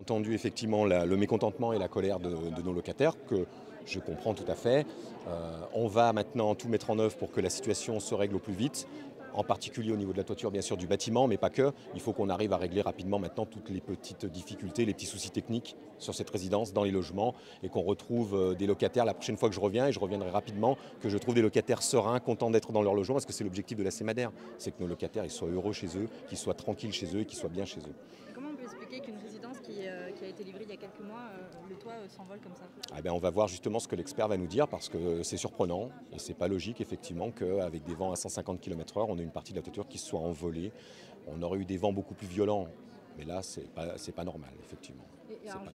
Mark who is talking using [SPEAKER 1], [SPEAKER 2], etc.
[SPEAKER 1] entendu effectivement le mécontentement et la colère de nos locataires, que je comprends tout à fait. On va maintenant tout mettre en œuvre pour que la situation se règle au plus vite, en particulier au niveau de la toiture bien sûr du bâtiment, mais pas que. Il faut qu'on arrive à régler rapidement maintenant toutes les petites difficultés, les petits soucis techniques sur cette résidence, dans les logements, et qu'on retrouve des locataires la prochaine fois que je reviens, et je reviendrai rapidement, que je trouve des locataires sereins, contents d'être dans leur logement, parce que c'est l'objectif de la CEMADER, c'est que nos locataires ils soient heureux chez eux, qu'ils soient tranquilles chez eux et qu'ils soient bien chez eux.
[SPEAKER 2] Et comment on peut expliquer qu'une résidence qui a été livrée il y a quelques mois, le toit s'envole comme ça?
[SPEAKER 1] Ah ben, on va voir justement ce que l'expert va nous dire, parce que c'est surprenant et c'est pas logique effectivement qu'avec des vents à 150 km/h, on ait une partie de la toiture qui se soit envolée. On aurait eu des vents beaucoup plus violents, mais là c'est pas normal effectivement.
[SPEAKER 2] Et
[SPEAKER 1] C'est
[SPEAKER 2] alors,
[SPEAKER 1] pas